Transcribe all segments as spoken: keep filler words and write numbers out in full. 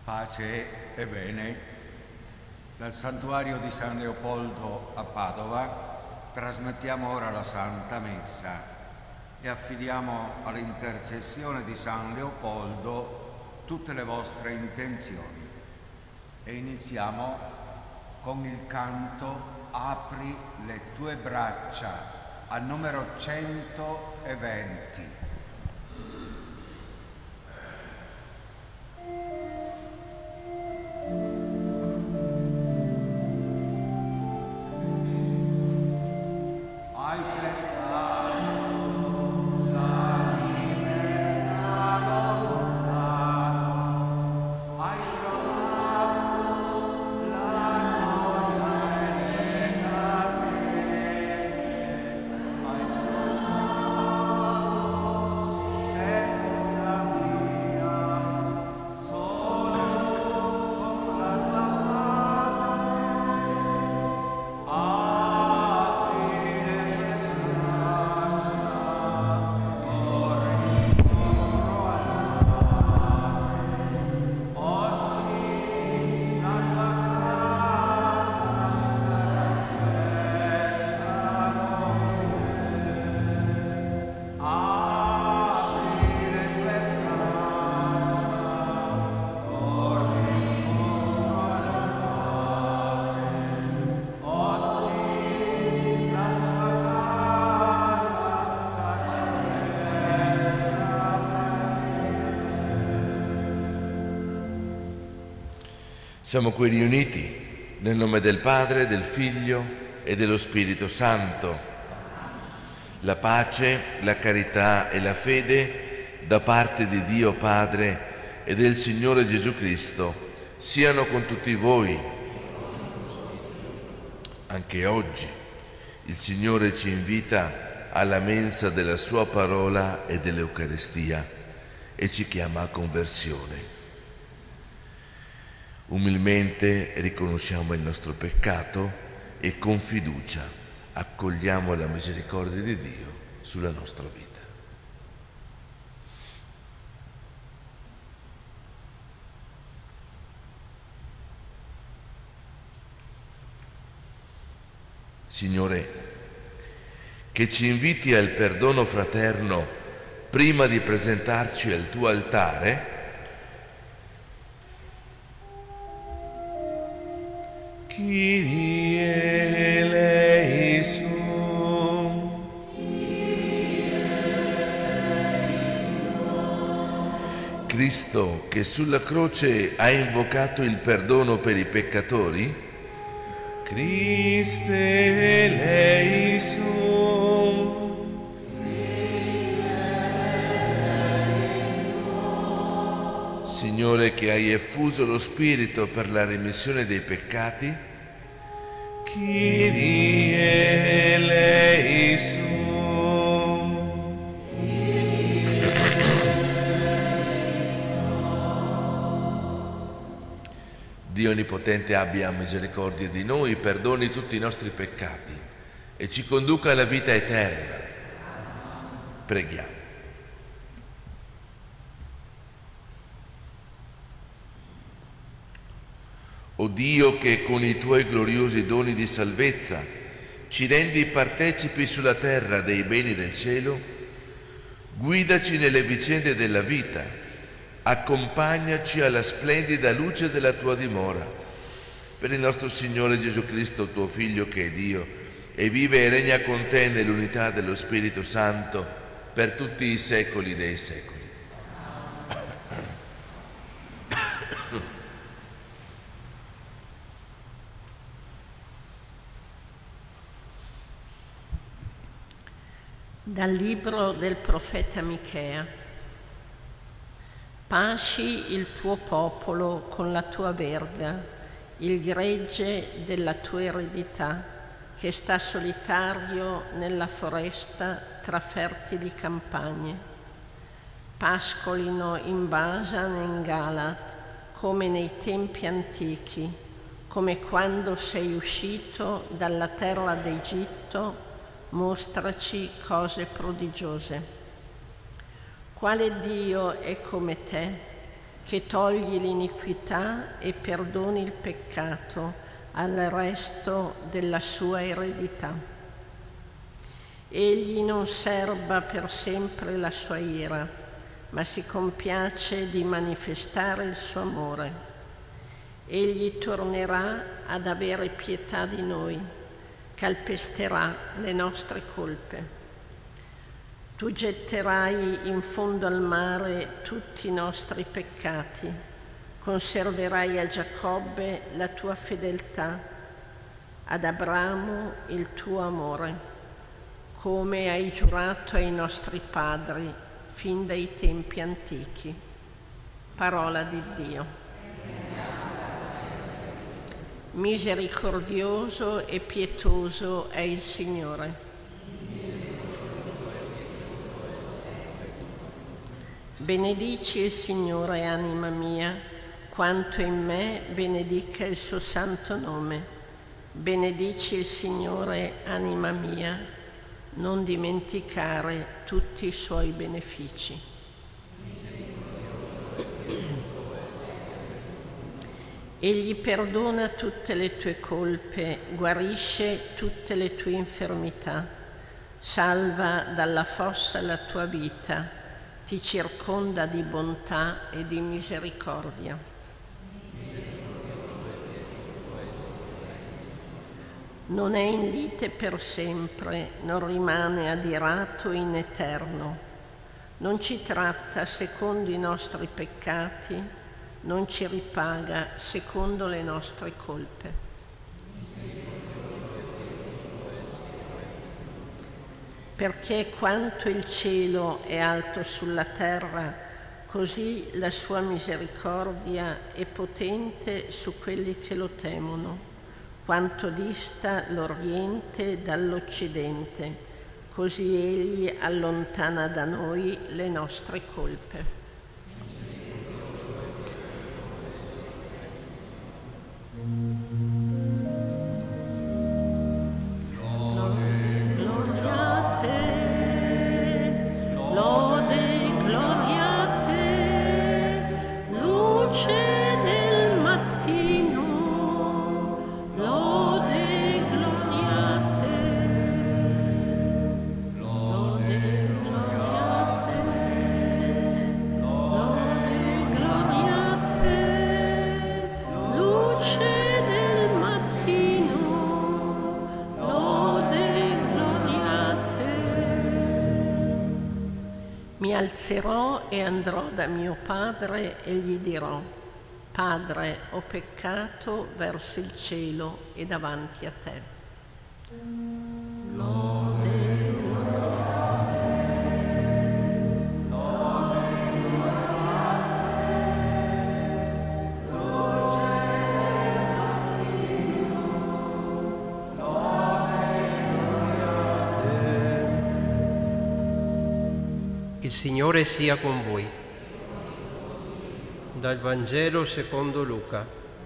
Pace e bene. Dal santuario di San Leopoldo a Padova trasmettiamo ora la Santa Messa e affidiamo all'intercessione di San Leopoldo tutte le vostre intenzioni. E iniziamo con il canto Apri le tue braccia, al numero centoventi. Siamo qui riuniti nel nome del Padre, del Figlio e dello Spirito Santo. La pace, la carità e la fede da parte di Dio Padre e del Signore Gesù Cristo siano con tutti voi. Anche oggi il Signore ci invita alla mensa della Sua parola e dell'Eucaristia e ci chiama a conversione. Umilmente riconosciamo il nostro peccato e con fiducia accogliamo la misericordia di Dio sulla nostra vita. Signore, che ci inviti al perdono fraterno prima di presentarci al tuo altare, Kyrie eleison. Cristo, che sulla croce ha invocato il perdono per i peccatori, Christe eleison. Signore, che hai effuso lo Spirito per la remissione dei peccati, Kyrie eleison. Dio Onnipotente abbia misericordia di noi, perdoni tutti i nostri peccati e ci conduca alla vita eterna. Preghiamo. O Dio, che con i Tuoi gloriosi doni di salvezza ci rendi partecipi sulla terra dei beni del cielo, guidaci nelle vicende della vita, accompagnaci alla splendida luce della Tua dimora. Per il nostro Signore Gesù Cristo, Tuo Figlio, che è Dio, e vive e regna con Te nell'unità dello Spirito Santo per tutti i secoli dei secoli. Dal libro del profeta Michea. Pasci il tuo popolo con la tua verga, il gregge della tua eredità, che sta solitario nella foresta tra fertili campagne. Pascolino in Basan e in Galat, come nei tempi antichi, come quando sei uscito dalla terra d'Egitto. Mostraci cose prodigiose. Quale Dio è come te, che togli l'iniquità e perdoni il peccato al resto della sua eredità. Egli non serba per sempre la sua ira, ma si compiace di manifestare il suo amore. Egli tornerà ad avere pietà di noi, calpesterà le nostre colpe. Tu getterai in fondo al mare tutti i nostri peccati, conserverai a Giacobbe la tua fedeltà, ad Abramo il tuo amore, come hai giurato ai nostri padri fin dai tempi antichi. Parola di Dio. Misericordioso e pietoso è il Signore. Benedici il Signore, anima mia, quanto in me benedica il suo santo nome. Benedici il Signore, anima mia, non dimenticare tutti i suoi benefici. Egli perdona tutte le tue colpe, guarisce tutte le tue infermità, salva dalla fossa la tua vita, ti circonda di bontà e di misericordia. Non è in lite per sempre, non rimane adirato in eterno. Non ci tratta secondo i nostri peccati, non ci ripaga secondo le nostre colpe. Perché quanto il cielo è alto sulla terra, così la sua misericordia è potente su quelli che lo temono. Quanto dista l'Oriente dall'Occidente, così egli allontana da noi le nostre colpe. Mi alzerò e andrò da mio padre e gli dirò: Padre, ho peccato verso il cielo e davanti a te. Lode. Il Signore sia con voi. Dal Vangelo secondo Luca.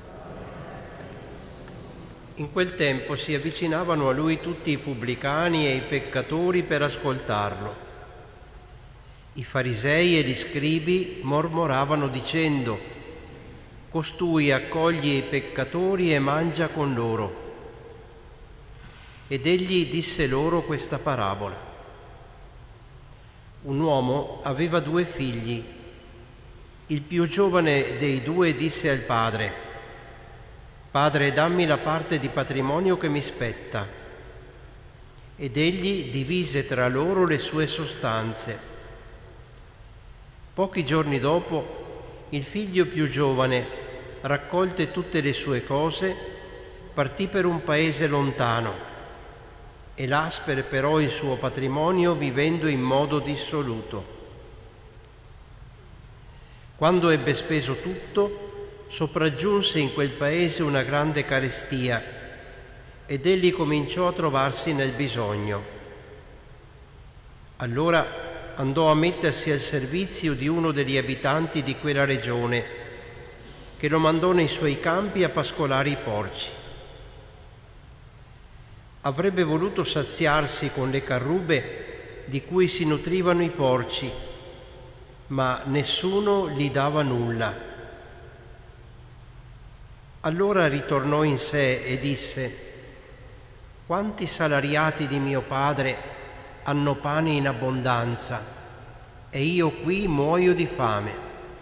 In quel tempo si avvicinavano a lui tutti i pubblicani e i peccatori per ascoltarlo. I farisei e gli scribi mormoravano dicendo: costui accoglie i peccatori e mangia con loro. Ed egli disse loro questa parabola. Un uomo aveva due figli. Il più giovane dei due disse al padre: Padre, dammi la parte di patrimonio che mi spetta. Ed egli divise tra loro le sue sostanze. Pochi giorni dopo, il figlio più giovane, raccolte tutte le sue cose, partì per un paese lontano e là sperperò il suo patrimonio vivendo in modo dissoluto. Quando ebbe speso tutto, sopraggiunse in quel paese una grande carestia ed egli cominciò a trovarsi nel bisogno. Allora andò a mettersi al servizio di uno degli abitanti di quella regione, che lo mandò nei suoi campi a pascolare i porci. Avrebbe voluto saziarsi con le carrube di cui si nutrivano i porci, ma nessuno gli dava nulla. Allora ritornò in sé e disse: quanti salariati di mio padre hanno pane in abbondanza e io qui muoio di fame.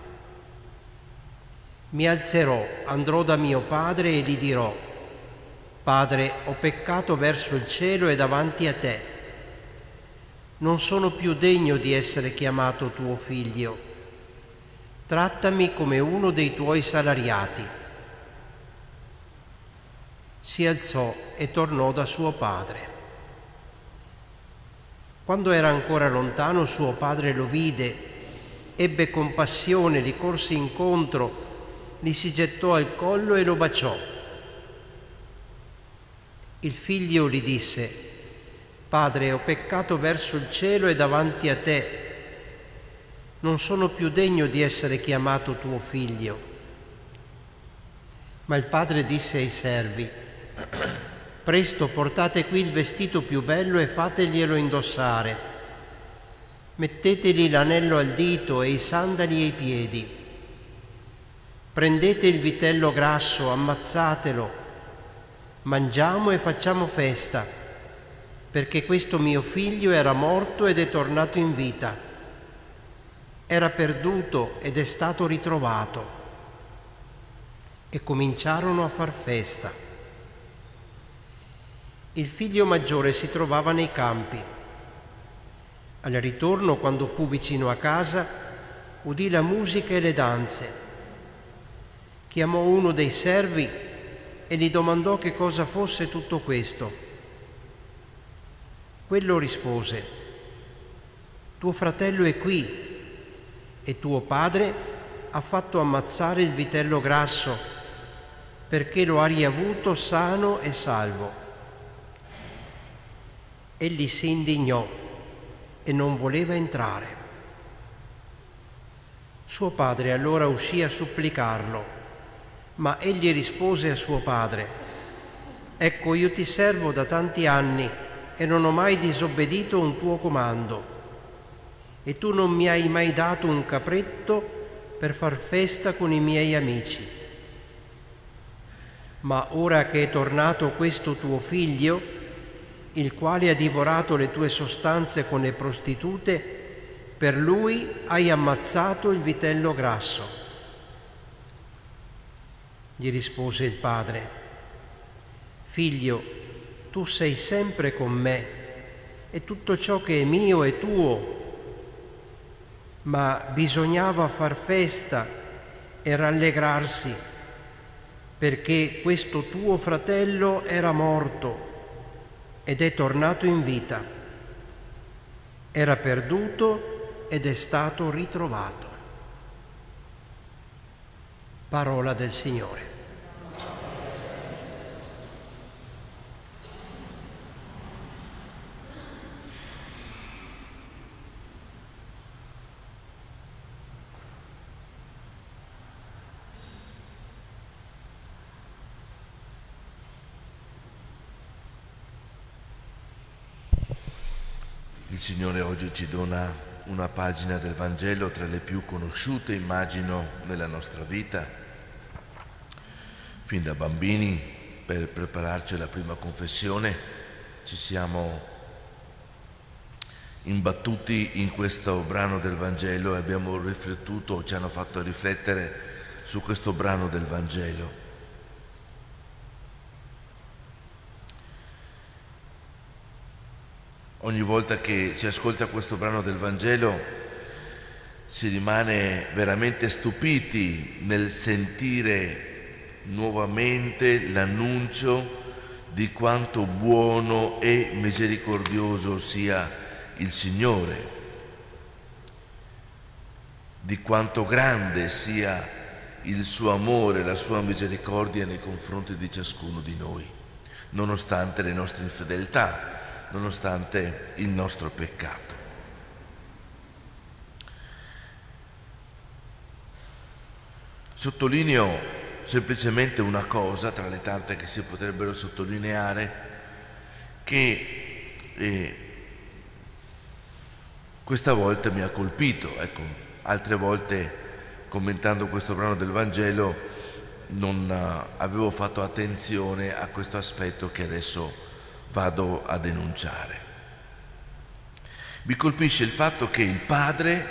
Mi alzerò, andrò da mio padre e gli dirò: Padre, ho peccato verso il cielo e davanti a te. Non sono più degno di essere chiamato tuo figlio. Trattami come uno dei tuoi salariati. Si alzò e tornò da suo padre. Quando era ancora lontano, suo padre lo vide, ebbe compassione, gli corse incontro, gli si gettò al collo e lo baciò. Il figlio gli disse: Padre, ho peccato verso il cielo e davanti a te. Non sono più degno di essere chiamato tuo figlio. Ma il padre disse ai servi: Presto, portate qui il vestito più bello e fateglielo indossare. Mettetegli l'anello al dito e i sandali ai piedi. Prendete il vitello grasso, ammazzatelo. Mangiamo e facciamo festa, perché questo mio figlio era morto ed è tornato in vita. Era perduto ed è stato ritrovato. E cominciarono a far festa. Il figlio maggiore si trovava nei campi. Al ritorno, quando fu vicino a casa, udì la musica e le danze. Chiamò uno dei servi e gli domandò che cosa fosse tutto questo. Quello rispose: Tuo fratello è qui e tuo padre ha fatto ammazzare il vitello grasso perché lo ha riavuto sano e salvo. Egli si indignò e non voleva entrare. Suo padre allora uscì a supplicarlo, ma egli rispose a suo padre: Ecco, io ti servo da tanti anni e non ho mai disobbedito un tuo comando, e tu non mi hai mai dato un capretto per far festa con i miei amici. Ma ora che è tornato questo tuo figlio, il quale ha divorato le tue sostanze con le prostitute, per lui hai ammazzato il vitello grasso. Gli rispose il padre: Figlio, tu sei sempre con me e tutto ciò che è mio è tuo, ma bisognava far festa e rallegrarsi, perché questo tuo fratello era morto ed è tornato in vita. Era perduto ed è stato ritrovato. Parola del Signore. Il Signore oggi ci dona una pagina del Vangelo tra le più conosciute, immagino, nella nostra vita. Fin da bambini, per prepararci alla prima confessione, ci siamo imbattuti in questo brano del Vangelo e abbiamo riflettuto, ci hanno fatto riflettere su questo brano del Vangelo. Ogni volta che si ascolta questo brano del Vangelo si rimane veramente stupiti nel sentire nuovamente l'annuncio di quanto buono e misericordioso sia il Signore, di quanto grande sia il suo amore, la sua misericordia nei confronti di ciascuno di noi, nonostante le nostre infedeltà, nonostante il nostro peccato. Sottolineo semplicemente una cosa tra le tante che si potrebbero sottolineare, che eh, questa volta mi ha colpito. Ecco, altre volte commentando questo brano del Vangelo non avevo fatto attenzione a questo aspetto che adesso vado a denunciare. Mi colpisce il fatto che il padre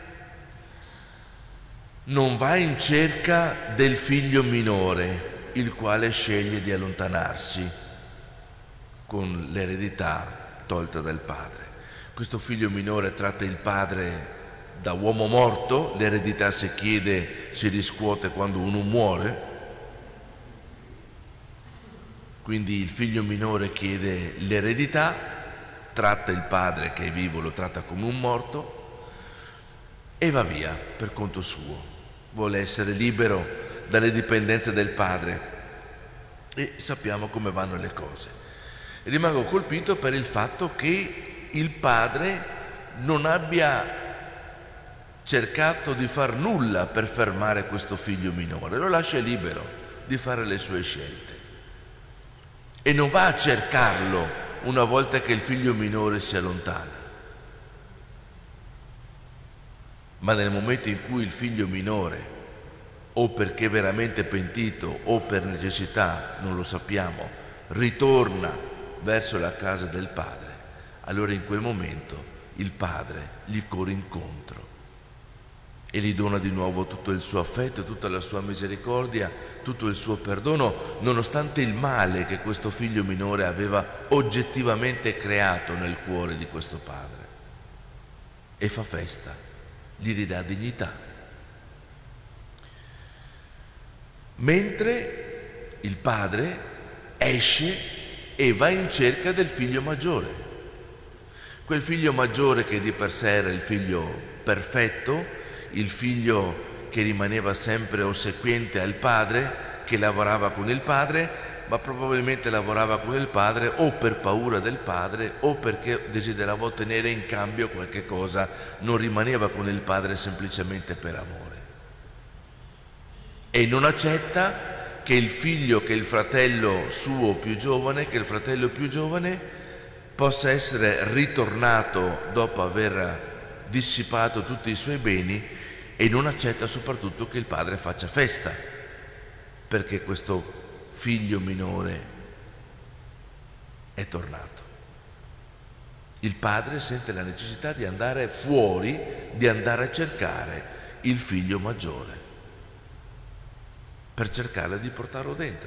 non va in cerca del figlio minore, il quale sceglie di allontanarsi con l'eredità tolta dal padre. Questo figlio minore tratta il padre da uomo morto, l'eredità, si chiede, si riscuote quando uno muore, quindi il figlio minore chiede l'eredità, tratta il padre che è vivo, lo tratta come un morto e va via per conto suo, vuole essere libero dalle dipendenze del padre e sappiamo come vanno le cose. Rimango colpito per il fatto che il padre non abbia cercato di far nulla per fermare questo figlio minore, lo lascia libero di fare le sue scelte e non va a cercarlo una volta che il figlio minore si allontana, ma nel momento in cui il figlio minore, o perché è veramente pentito o per necessità, non lo sappiamo, ritorna verso la casa del padre, allora in quel momento il padre gli corre incontro e gli dona di nuovo tutto il suo affetto, tutta la sua misericordia, tutto il suo perdono, nonostante il male che questo figlio minore aveva oggettivamente creato nel cuore di questo padre. E fa festa, gli ridà dignità. Mentre il padre esce e va in cerca del figlio maggiore. Quel figlio maggiore che di per sé era il figlio perfetto, il figlio che rimaneva sempre ossequiente al padre, che lavorava con il padre, ma probabilmente lavorava con il padre o per paura del padre o perché desiderava ottenere in cambio qualche cosa, non rimaneva con il padre semplicemente per amore. E non accetta che il figlio, che il fratello suo più giovane, che il fratello più giovane possa essere ritornato dopo aver dissipato tutti i suoi beni, e non accetta soprattutto che il padre faccia festa perché questo figlio minore è tornato. Il padre sente la necessità di andare fuori, di andare a cercare il figlio maggiore per cercare di portarlo dentro,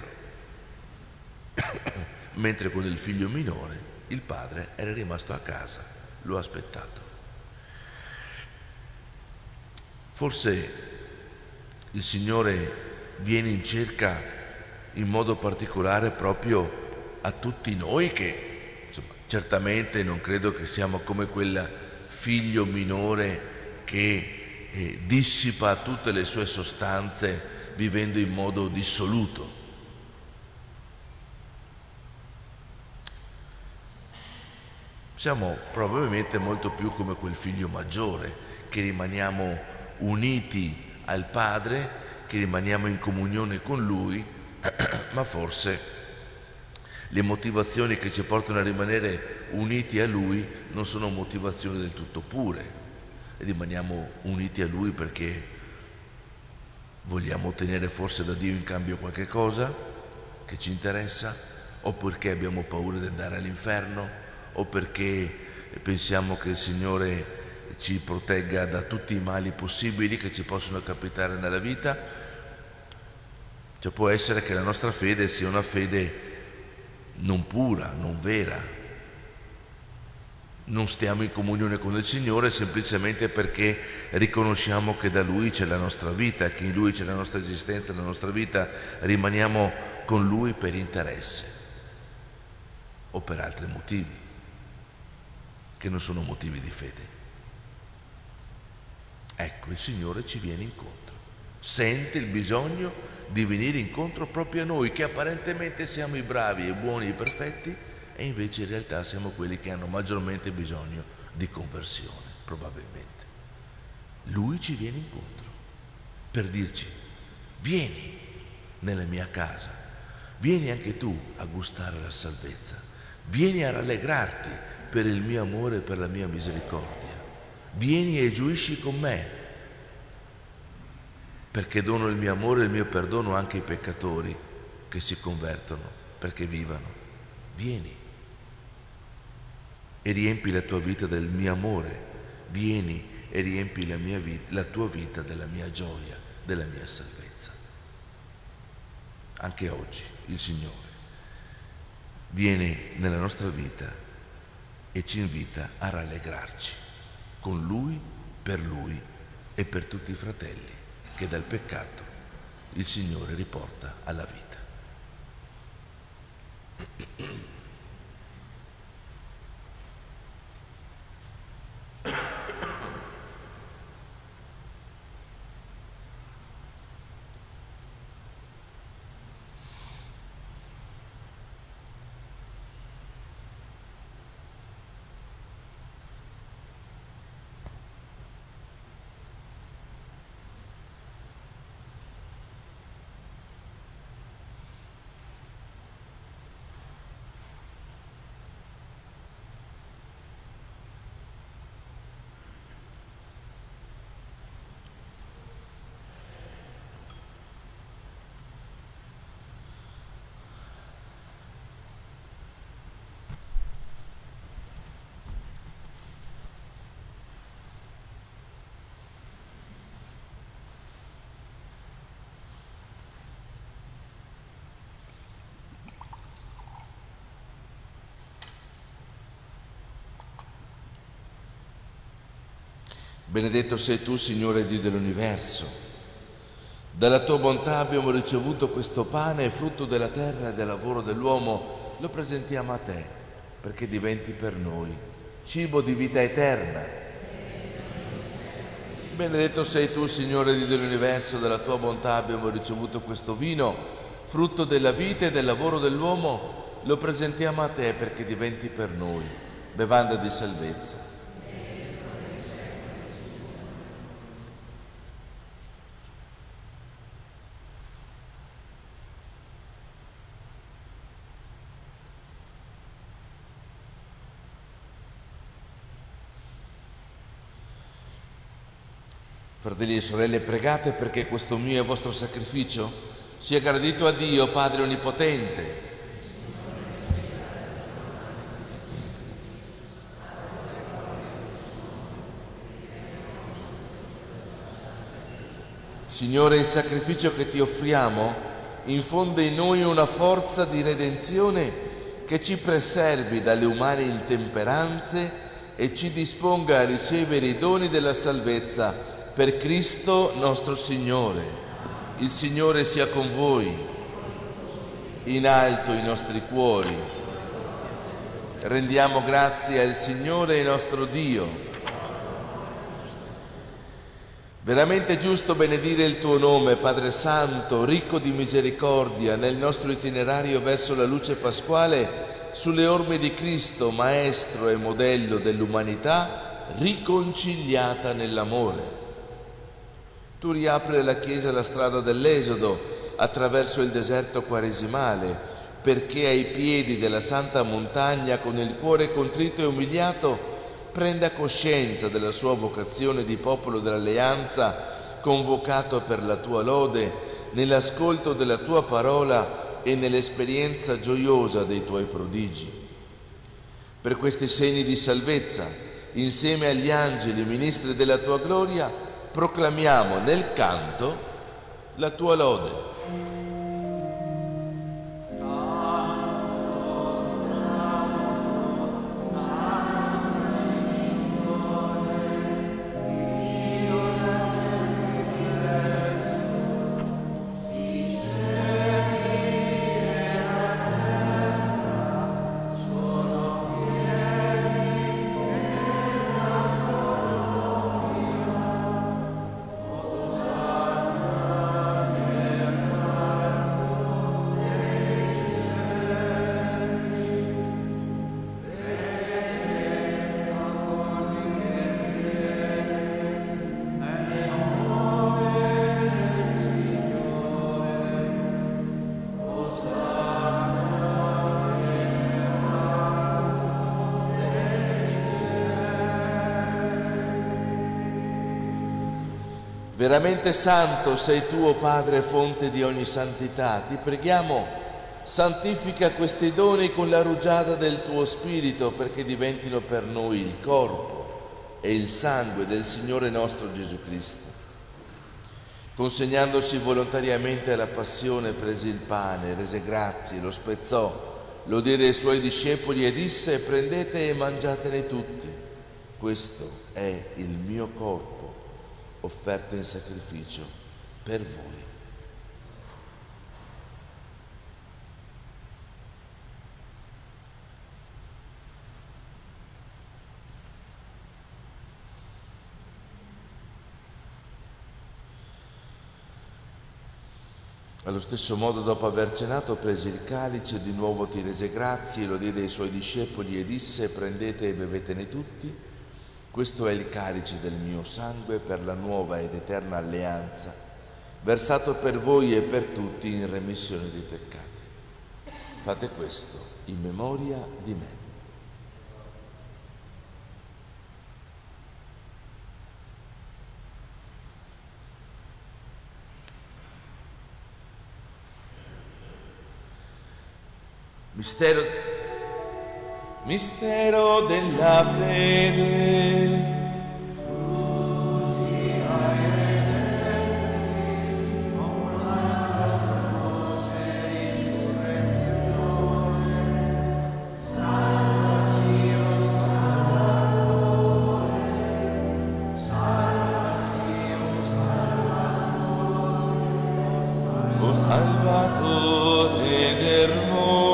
mentre con il figlio minore il padre era rimasto a casa, lo ha aspettato. Forse il Signore viene in cerca in modo particolare proprio a tutti noi che, insomma, certamente non credo che siamo come quel figlio minore che eh, dissipa tutte le sue sostanze vivendo in modo dissoluto. Siamo probabilmente molto più come quel figlio maggiore, che rimaniamo uniti al Padre, che rimaniamo in comunione con Lui, ma forse le motivazioni che ci portano a rimanere uniti a Lui non sono motivazioni del tutto pure. Rimaniamo uniti a Lui perché vogliamo ottenere forse da Dio in cambio qualche cosa che ci interessa, o perché abbiamo paura di andare all'inferno, o perché pensiamo che il Signore ci protegga da tutti i mali possibili che ci possono capitare nella vita. Cioè, può essere che la nostra fede sia una fede non pura, non vera. Non stiamo in comunione con il Signore semplicemente perché riconosciamo che da Lui c'è la nostra vita, che in Lui c'è la nostra esistenza, la nostra vita, rimaniamo con Lui per interesse o per altri motivi che non sono motivi di fede. Ecco, il Signore ci viene incontro, sente il bisogno di venire incontro proprio a noi, che apparentemente siamo i bravi, i buoni, i perfetti, e invece in realtà siamo quelli che hanno maggiormente bisogno di conversione, probabilmente. Lui ci viene incontro per dirci: vieni nella mia casa, vieni anche tu a gustare la salvezza, vieni a rallegrarti per il mio amore e per la mia misericordia. Vieni e gioisci con me, perché dono il mio amore e il mio perdono anche ai peccatori che si convertono, perché vivano. Vieni e riempi la tua vita del mio amore. Vieni e riempi la, mia vita, la tua vita della mia gioia, della mia salvezza. Anche oggi il Signore viene nella nostra vita e ci invita a rallegrarci con Lui, per Lui e per tutti i fratelli che dal peccato il Signore riporta alla vita. Benedetto sei tu, Signore Dio dell'universo. Dalla tua bontà abbiamo ricevuto questo pane, frutto della terra e del lavoro dell'uomo. Lo presentiamo a te, perché diventi per noi cibo di vita eterna. Benedetto sei tu, Signore Dio dell'universo. Dalla tua bontà abbiamo ricevuto questo vino, frutto della vita e del lavoro dell'uomo. Lo presentiamo a te, perché diventi per noi bevanda di salvezza. Fratelli e sorelle, pregate perché questo mio e vostro sacrificio sia gradito a Dio, Padre Onnipotente. Signore, il sacrificio che ti offriamo infonde in noi una forza di redenzione che ci preservi dalle umane intemperanze e ci disponga a ricevere i doni della salvezza per Cristo nostro Signore. Il Signore sia con voi. In alto i nostri cuori. Rendiamo grazie al Signore nostro Dio. Veramente giusto benedire il tuo nome, Padre Santo, ricco di misericordia, nel nostro itinerario verso la luce pasquale, sulle orme di Cristo, Maestro e modello dell'umanità, riconciliata nell'amore. Tu riapri alla Chiesa la strada dell'Esodo attraverso il deserto quaresimale, perché ai piedi della santa montagna, con il cuore contrito e umiliato, prenda coscienza della sua vocazione di popolo dell'alleanza, convocato per la tua lode, nell'ascolto della tua parola e nell'esperienza gioiosa dei tuoi prodigi. Per questi segni di salvezza, insieme agli angeli ministri della tua gloria, proclamiamo nel canto la tua lode. Veramente santo sei tu, o Padre, fonte di ogni santità. Ti preghiamo, santifica questi doni con la rugiada del tuo Spirito, perché diventino per noi il corpo e il sangue del Signore nostro Gesù Cristo. Consegnandosi volontariamente alla passione, prese il pane, rese grazie, lo spezzò, lo diede ai suoi discepoli e disse: prendete e mangiatene tutti. Questo è il mio corpo, offerto in sacrificio per voi. Allo stesso modo, dopo aver cenato, prese il calice, di nuovo ti rese grazie, lo diede ai suoi discepoli e disse: prendete e bevetene tutti. Questo è il calice del mio sangue per la nuova ed eterna alleanza, versato per voi e per tutti in remissione dei peccati. Fate questo in memoria di me. Mistero, mistero della fede. O Salvatore del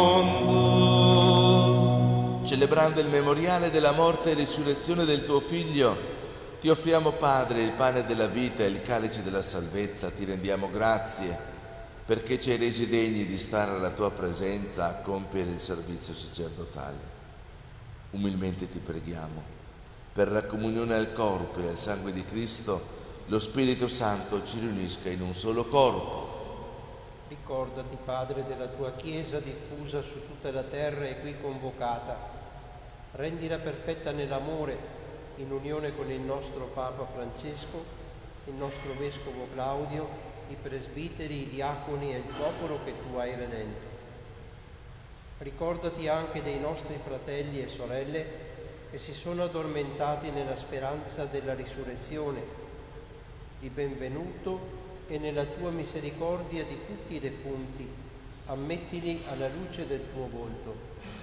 mondo. Celebrando il memoriale della morte e risurrezione del tuo Figlio, ti offriamo, Padre, il pane della vita e il calice della salvezza. Ti rendiamo grazie perché ci hai resi degni di stare alla tua presenza a compiere il servizio sacerdotale. Umilmente ti preghiamo, per la comunione al corpo e al sangue di Cristo, lo Spirito Santo ci riunisca in un solo corpo. Ricordati, Padre, della tua Chiesa diffusa su tutta la terra e qui convocata. Rendila perfetta nell'amore, in unione con il nostro Papa Francesco, il nostro Vescovo Claudio, i presbiteri, i diaconi e il popolo che tu hai redento. Ricordati anche dei nostri fratelli e sorelle che si sono addormentati nella speranza della risurrezione. Di benvenuto e nella tua misericordia di tutti i defunti, ammettili alla luce del tuo volto.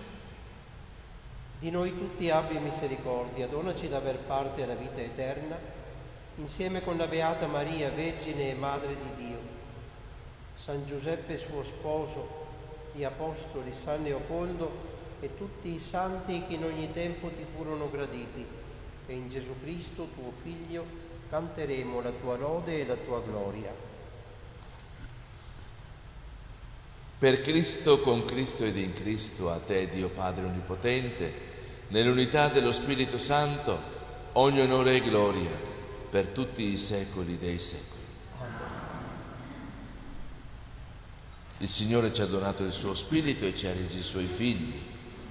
Di noi tutti abbi misericordia, donaci d'aver parte alla vita eterna, insieme con la Beata Maria, Vergine e Madre di Dio, San Giuseppe suo sposo, gli Apostoli, San Leopoldo e tutti i santi che in ogni tempo ti furono graditi, e in Gesù Cristo, tuo Figlio, canteremo la tua lode e la tua gloria. Per Cristo, con Cristo ed in Cristo, a te, Dio Padre Onnipotente, nell'unità dello Spirito Santo, ogni onore e gloria per tutti i secoli dei secoli. Il Signore ci ha donato il suo Spirito e ci ha resi suoi figli.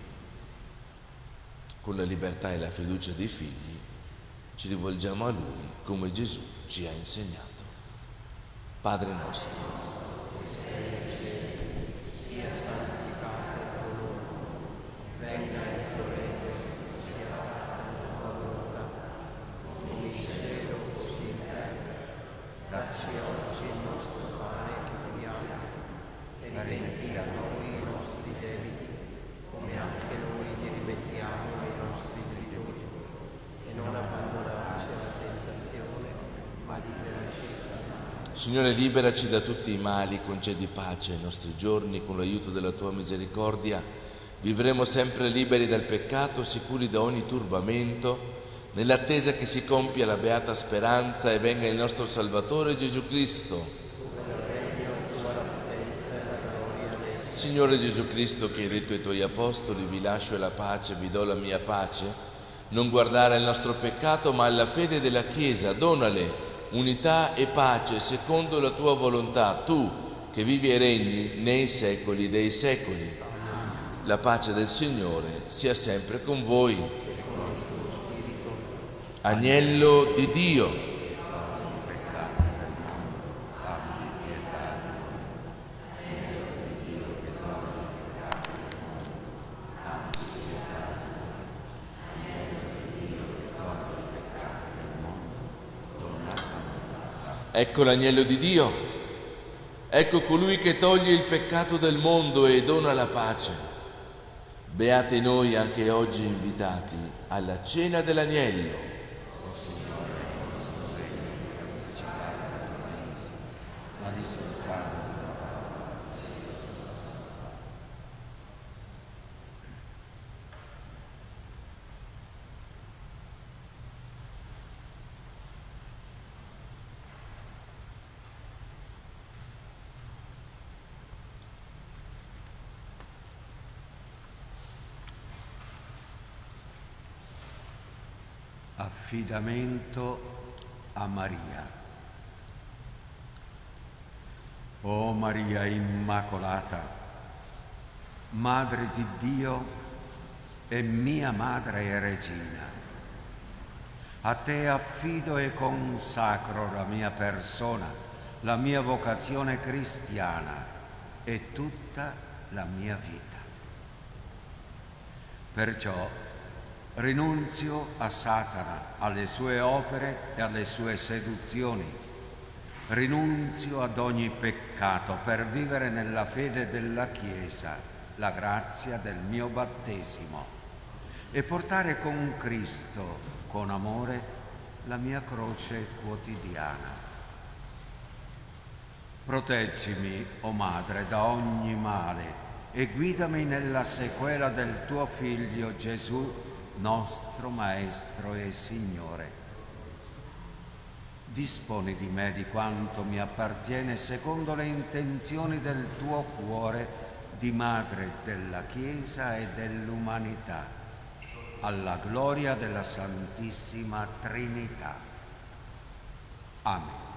Con la libertà e la fiducia dei figli ci rivolgiamo a Lui come Gesù ci ha insegnato. Padre nostro, che sei nei cieli, sia santificato il tuo nome, venga il tuo regno, sia fatta la tua volontà, come in cielo così in terra. Dacci oggi il nostro pane quotidiano e rimetti a noi i nostri debiti, come anche noi li rimettiamo ai nostri debitori, e non abbandonarci alla tentazione, ma liberaci dal male. Signore, liberaci da tutti i mali, concedi pace ai nostri giorni, con l'aiuto della tua misericordia vivremo sempre liberi dal peccato, sicuri da ogni turbamento, nell'attesa che si compia la beata speranza e venga il nostro Salvatore Gesù Cristo. Signore Gesù Cristo, che hai detto ai tuoi apostoli: vi lascio la pace, vi do la mia pace, non guardare al nostro peccato ma alla fede della Chiesa, donale unità e pace secondo la tua volontà, tu che vivi e regni nei secoli dei secoli. La pace del Signore sia sempre con voi. Agnello di Dio, Ecco l'agnello di Dio, ecco colui che toglie il peccato del mondo e dona la pace. Beati noi anche oggi invitati alla cena dell'agnello. Affidamento a Maria. O Maria Immacolata, Madre di Dio e mia Madre e Regina, a te affido e consacro la mia persona, la mia vocazione cristiana e tutta la mia vita. Perciò rinunzio a Satana, alle sue opere e alle sue seduzioni. Rinunzio ad ogni peccato per vivere nella fede della Chiesa, la grazia del mio battesimo e portare con Cristo, con amore, la mia croce quotidiana. Proteggimi, o Madre, da ogni male e guidami nella sequela del tuo Figlio Gesù, nostro Maestro e Signore. Disponi di me di quanto mi appartiene secondo le intenzioni del tuo cuore di Madre della Chiesa e dell'umanità, alla gloria della Santissima Trinità. Amen.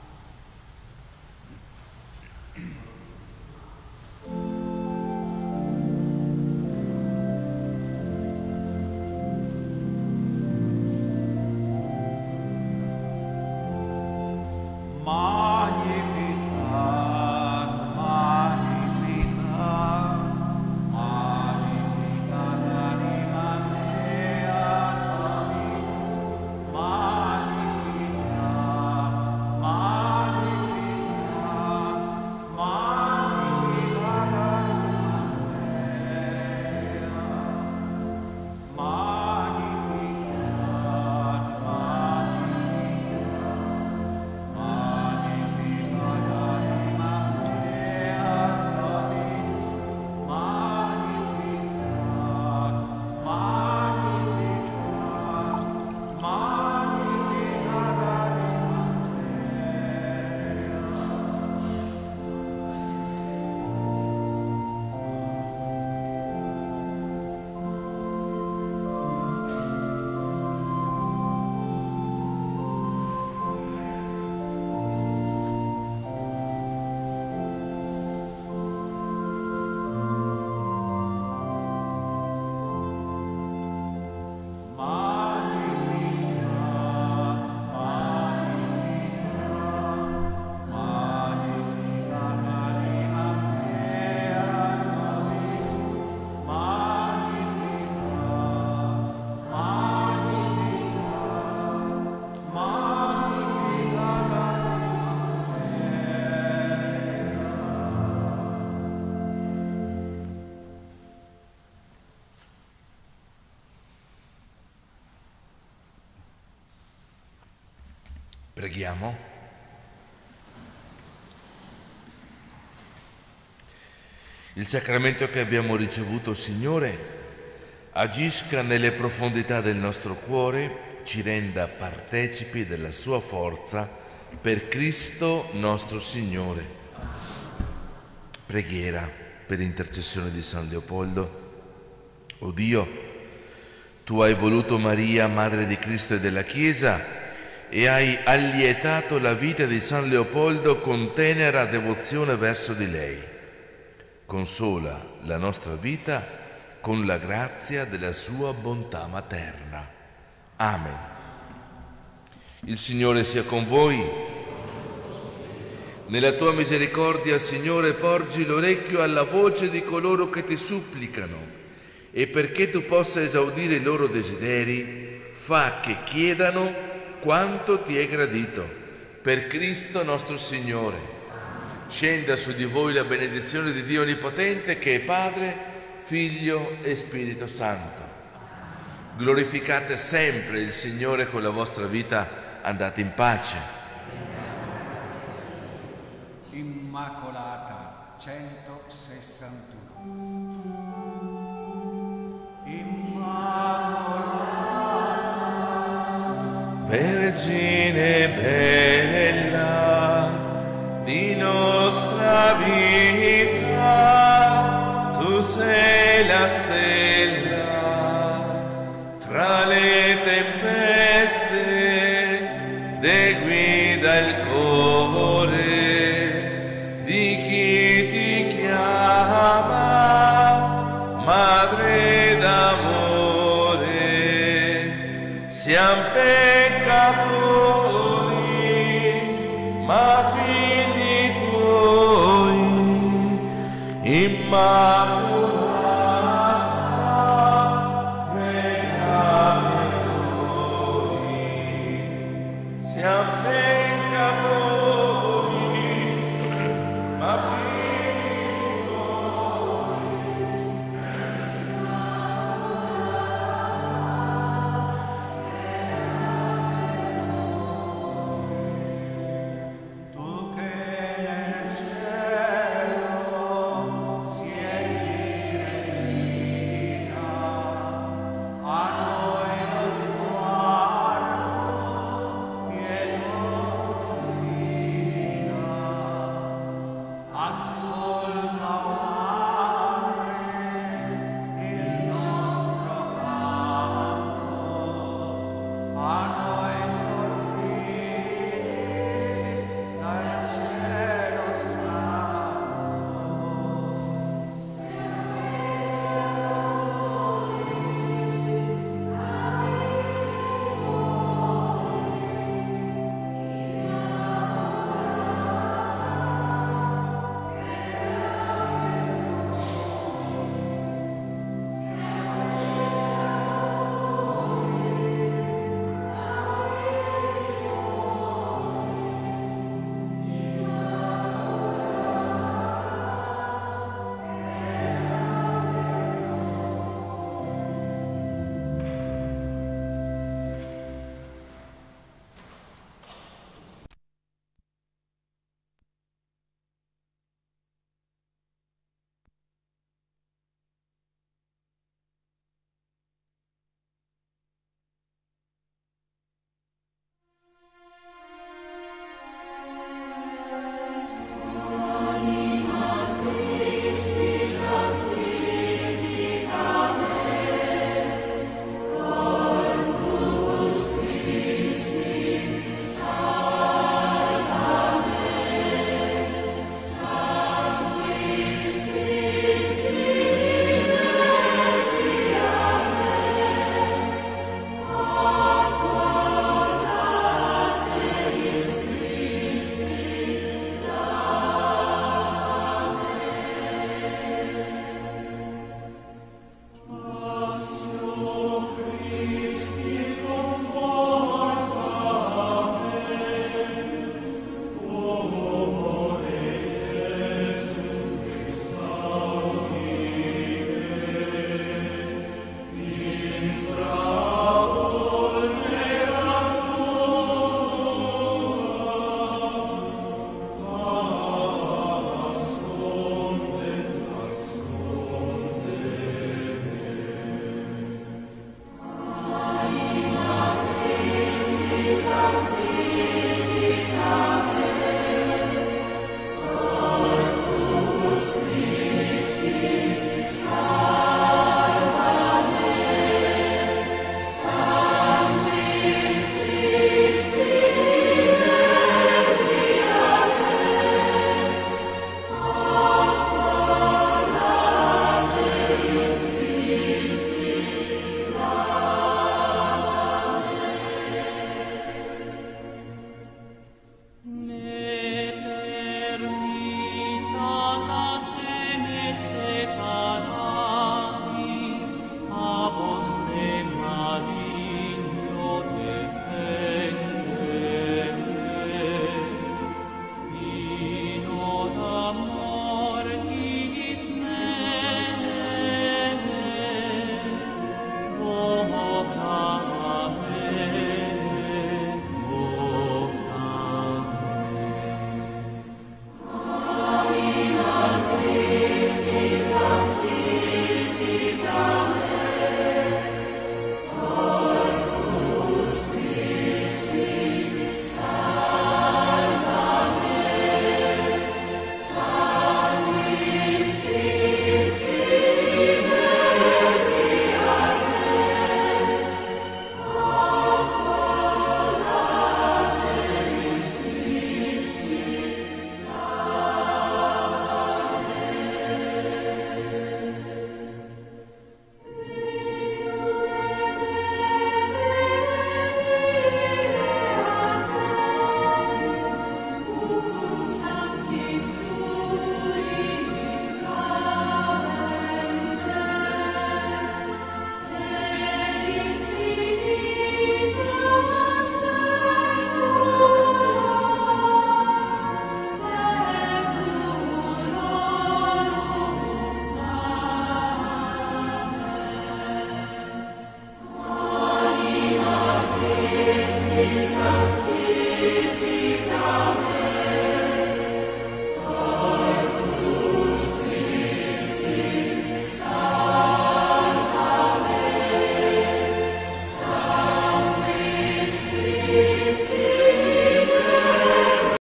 Preghiamo. Il sacramento che abbiamo ricevuto, Signore, agisca nelle profondità del nostro cuore, ci renda partecipi della sua forza per Cristo nostro Signore. Preghiera per intercessione di San Leopoldo. O Dio, tu hai voluto Maria, Madre di Cristo e della Chiesa, e hai allietato la vita di San Leopoldo con tenera devozione verso di lei. Consola la nostra vita con la grazia della sua bontà materna. Amen. Il Signore sia con voi. Nella tua misericordia, Signore, porgi l'orecchio alla voce di coloro che ti supplicano, e perché tu possa esaudire i loro desideri, fa che chiedano quanto ti è gradito. Per Cristo nostro Signore. Scenda su di voi la benedizione di Dio Onnipotente, che è Padre, Figlio e Spirito Santo. Glorificate sempre il Signore con la vostra vita, andate in pace. Immacolata centosessantuno. Immacolata, Vergine bella di nostra vita, tu sei la stella tra le tempeste, de guida il cuore di chi ti chiama, Madre d'amore. Siamo peccatori, ma figli tuoi, Immacolata